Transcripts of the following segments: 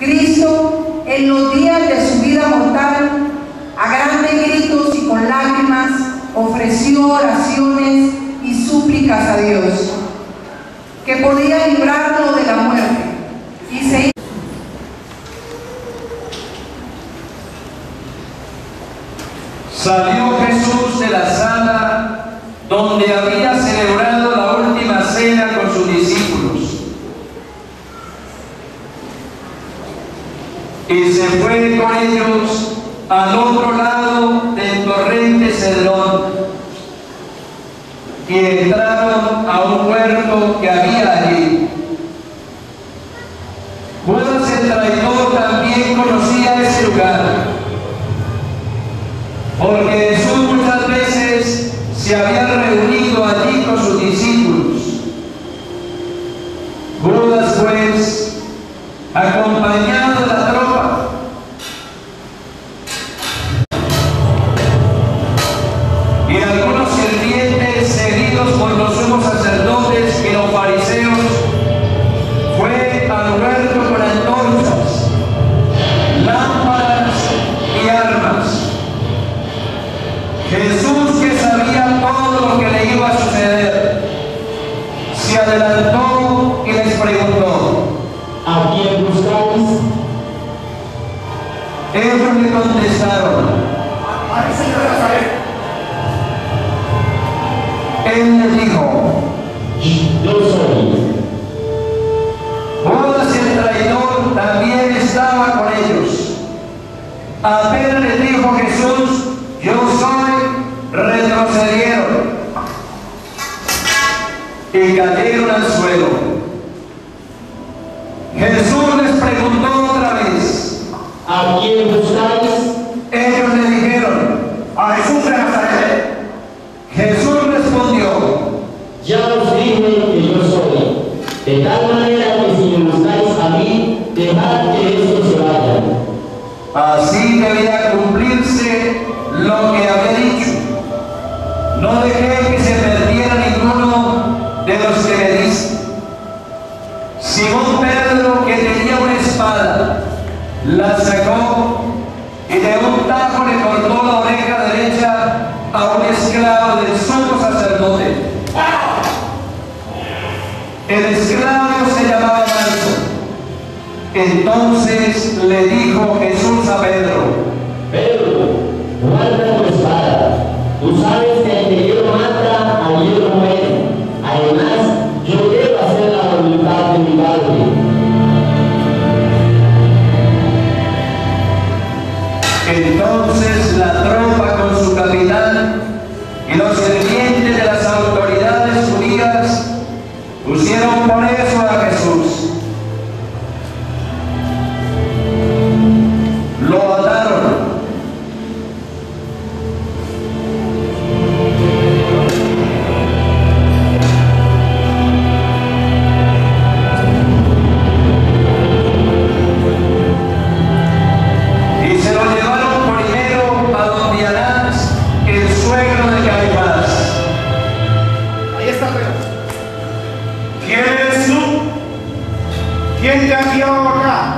Cristo, en los días de su vida mortal, a grandes gritos y con lágrimas, ofreció oraciones y súplicas a Dios, que podía librarlo de la muerte, y se Salió Jesús de la sala donde había celebrado la última cena con sus discípulos y se fue con ellos al otro lado del torrente Cedrón, y entraron a un huerto que había allí. Judas el traidor también conocía ese lugar, porque Jesús muchas veces se había reunido allí con sus discípulos. Judas, pues, acompañado de la tropa, y algunos sirvientes seguidos por los sumos sacerdotes y los fariseos, fue al huerto con antorchas, lámparas y armas. Jesús, que sabía todo lo que le iba a suceder, se adelantó y les preguntó: ¿A quién buscáis? Ellos le contestaron: Él les dijo: Yo soy. Judas el traidor también estaba con ellos. Apenas les dijo Jesús: Yo soy, retrocedieron y cayeron al suelo. Jesús les preguntó otra vez: ¿A quién buscáis? Ellos le dijeron: a Jesús de Nazaret. Jesús respondió: Ya os dije que yo soy. De tal manera que si me buscáis a mí, dejad que estos se vayan. Así debía cumplirse lo que había dicho: no dejé que se perdiera ninguno de los que me diste. Simón Pedro, que tenía una espada, la sacó y de un tajo le cortó la oreja derecha a un esclavo del sumo sacerdote. El esclavo se llamaba Malco. Entonces le dijo Jesús a Pedro: Pedro, guarda tu espada. Tú sabes que el que hierro mata, al hierro muere. Además, yo quiero hacer la voluntad de mi Padre. Entonces la tropa con su capitán y los sirvientes de las autoridades judías pusieron preso a Jesús. Lo ataron. Y se lo llevaron primero a donde Anás, el suegro de Caifás. Ahí está, Pedro. ¿Quién eres tú? ¿Quién te ha enviado acá?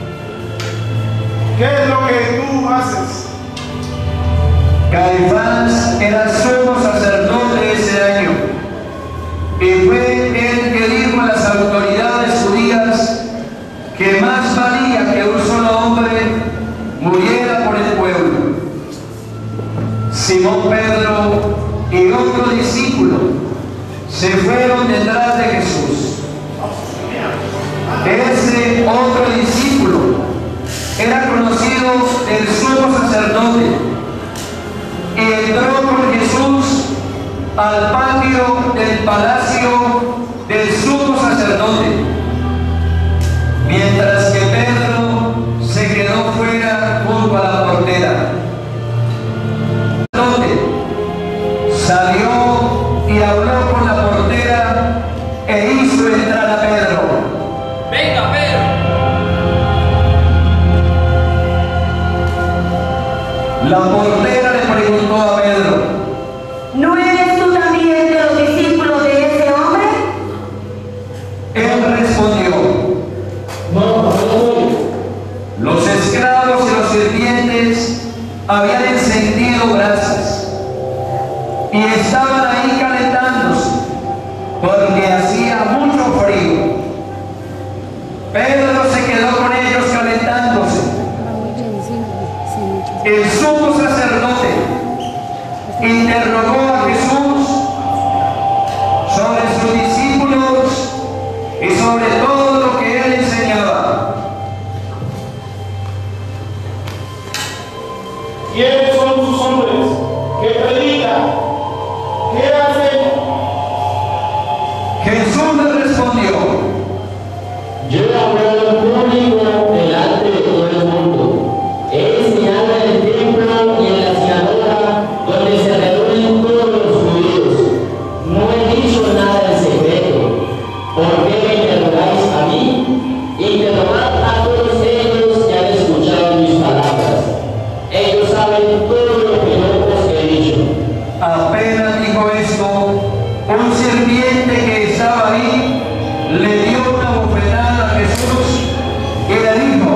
¿Qué es lo que tú haces? Caifás era sumo sacerdote ese año, y fue él que dijo a las autoridades judías que más valía que un solo hombre muriera por el pueblo. Simón Pedro y otro discípulo se fueron detrás de Jesús. Ese otro discípulo era conocido el sumo sacerdote y entró con Jesús al patio del palacio del sumo sacerdote, mientras que Pedro se quedó fuera junto a la portera. Salió y habló con la portera e hizo entrar a Pedro. ¡Venga, Pedro! La portera le preguntó a Pedro: ¿no eres tú también de los discípulos de ese hombre? Él respondió: No, no soy. habían encendido brasas y estaban ahí calentándose porque hacía mucho frío. Pedro se quedó con ellos calentándose. El sumo sacerdote interrogó a Jesús sobre sus discípulos y sobre todo lo que él enseñaba. ¿Quiénes son sus hombres que predican? ¿Qué hacen? Jesús le respondió: Yo he hablado en público delante de todo el mundo. He enseñado en el templo y en la sinagoga donde se reúnen todos los judíos. No he dicho nada en secreto. ¿Por qué me interrogáis a mí? Interrogad a todos ellos que han escuchado mis palabras. Ellos saben todo lo que yo os he dicho. Apenas dijo esto, un sirviente que estaba ahí le dio una bofetada a Jesús y le dijo: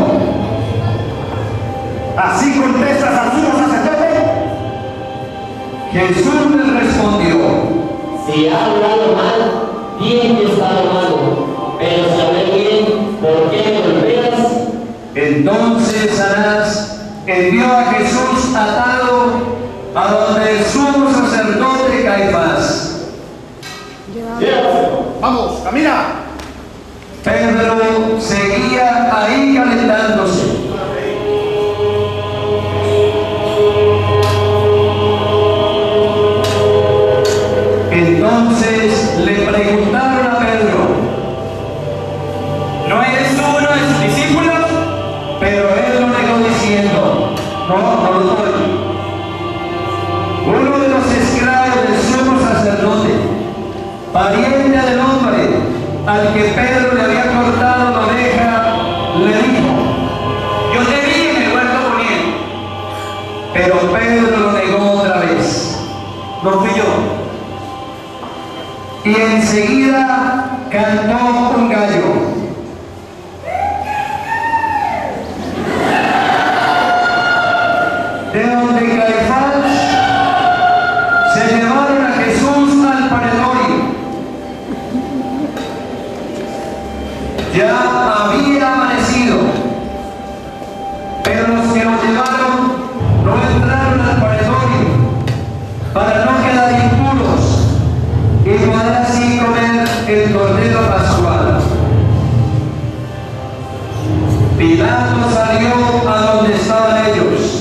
¿Así contestas al sumo sacerdote? Jesús le respondió: Si ha hablado mal, bien que he estado malo. Pero si hablé bien, ¿por qué me golpeas? Entonces Anás envió a Jesús atado a donde el sumo sacerdote Caifás. Llévaselo. Vamos, camina. Pedro seguía ahí calentándose. Entonces le preguntaron a Pedro: ¿no eres tú uno de sus discípulos? Pero él lo negó diciendo: no lo soy. Uno de los esclavos del sumo sacerdote, pariente del hombre al que Pedro le había cortado la oreja, le dijo: yo te vi en el huerto con él. Pero Pedro lo negó otra vez: no fui yo. Y enseguida cantó un gallo. De donde Caifás se llevaron a Jesús al pretorio. Ya había amanecido, pero los que lo llevaron no entraron al pretorio para no quedar impuros y poder así comer el cordero pascual. Pilato salió a donde estaban ellos.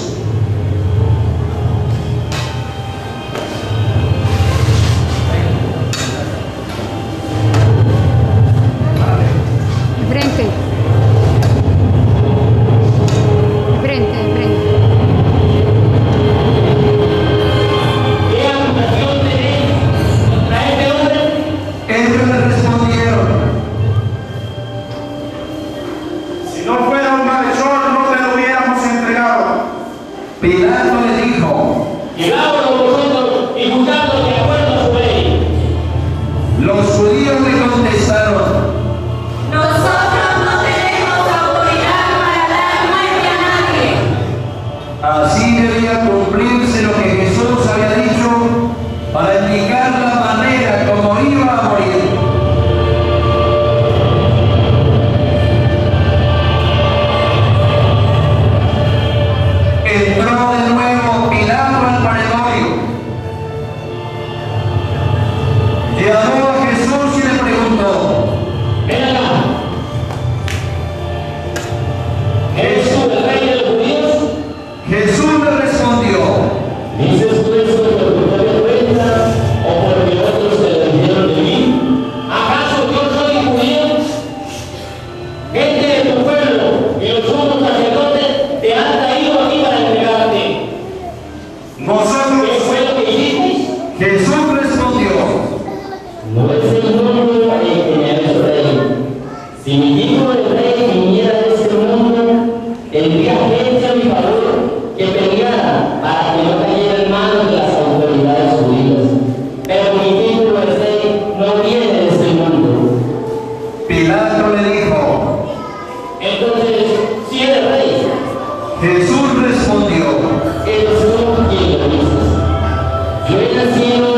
Frente. ¿Qué acusación tenéis contra este hombre? Ellos le respondieron: Si no fuera un malhechor, no te lo hubiéramos entregado. Pilato le dijo: Lleváoslo vosotros y juzgadlo de acuerdo a su ley. los judíos le contestaron: Nosotros no tenemos autoridad para dar muerte a nadie. así debía cumplirse lo que Jesús había dicho para indicar la manera como iba a morir. Entró de nuevo Pilato al pretorio. Llamó a Jesús y le preguntó: Ven acá. ¿Eres tú el rey de los judíos? Jesús le respondió: ¿Dices tú eso por tu propia cuenta o porque otros te lo dijeron de mí? ¿Acaso yo soy judío? Gente de tu pueblo y los sumos sacerdotes te han traído aquí para entregarte. ¿Qué Vosotros. fue lo que hicisteis? Jesús respondió: No es el mundo el que me ha hecho rey. Si mi hijo el rey viniera de este mundo, tendría gente a mi favor que peleara para que no cayera en manos de las autoridades judías. Pero mi título de rey no viene de este mundo. Pilato le dijo: Entonces, si eres rey, Jesús respondió: el vecino